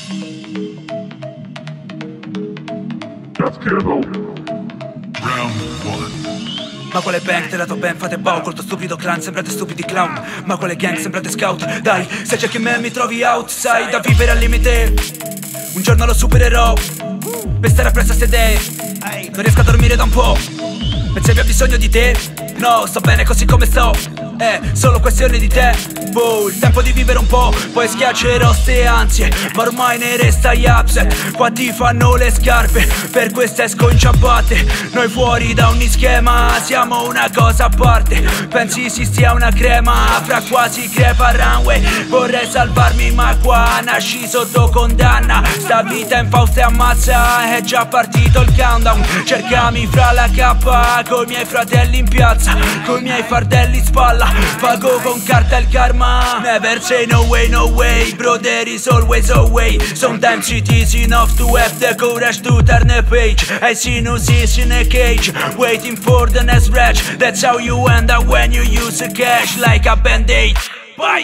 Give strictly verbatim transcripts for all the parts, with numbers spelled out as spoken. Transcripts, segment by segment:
Round one. Ma quale bank, te la tua ben fate bow. Col tuo stupido clan sembrate stupidi clown. Ma quale gang, sembrate scout. Dai, se cerchi me mi trovi outside. Da vivere al limite, un giorno lo supererò. Per stare appresso a sedere, non riesco a dormire da un po'. Pensi abbia bisogno di te? No, sto bene così come sto. È solo questione di te. Boh, il tempo di vivere un po', poi schiaccerò ste ansie. Ma ormai ne restai upset. Qua ti fanno le scarpe, per queste esco in ciabatte. Noi fuori da ogni schema, siamo una cosa a parte. Pensi si stia una crema, fra quasi crepa runway. Vorrei salvarmi ma qua nasci sotto condanna. Sta vita infausta e ammazza, è già partito il countdown. Cercami fra la cappa, coi miei fratelli in piazza, coi miei fardelli in spalla. Pago con carta il karma. Never say no way, no way. Bro, there is always a way. Sometimes it is enough to have the courage to turn a page. I see no seas in a cage, waiting for the next scratch. That's how you end up when you use a cash like a band-aid. Bye!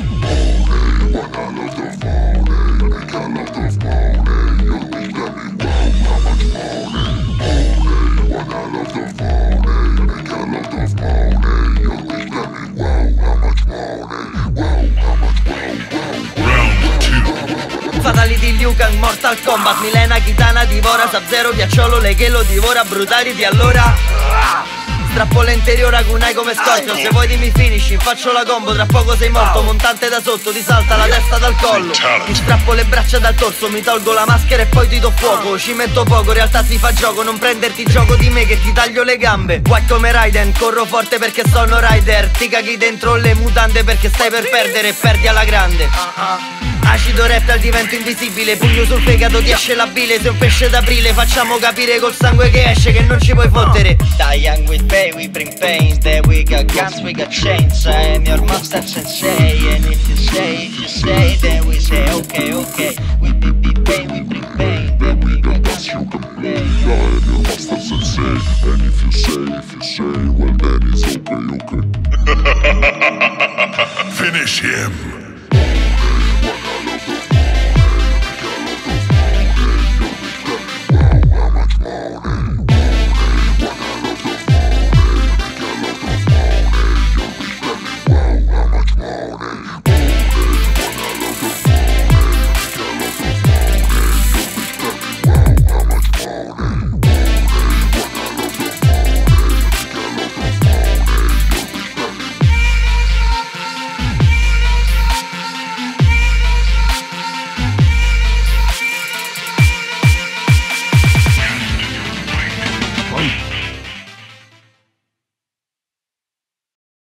Fatality, Liu Kang, Mortal Kombat, Milena, Kitana, divora, Sub-Zero, ghiacciolo, leghe lo divora, Brutality allora strappo l'interiore kunai come Scorpion. Se vuoi dimmi finish, faccio la combo, tra poco sei morto. Montante da sotto, ti salta la testa dal collo. Ti strappo le braccia dal torso, mi tolgo la maschera e poi ti do fuoco. Ci metto poco, in realtà si fa gioco, non prenderti gioco di me che ti taglio le gambe. White come Raiden, corro forte perché sono rider. Ti caghi dentro le mutande perché stai per perdere e perdi alla grande. Acido reptile divento invisibile, pugno sul fegato ti esce la bile. Sei un pesce d'aprile, facciamo capire col sangue che esce che non ci puoi fottere. Die young with pay, we bring pain. There we got guns, we got chains. I am your master sensei. And if you say, if you say, then we say okay, okay. We be be pain, we bring pain. There we got guns, you can play. I am your master sensei. And if you say, if you say, well then it's okay, okay. Finish him.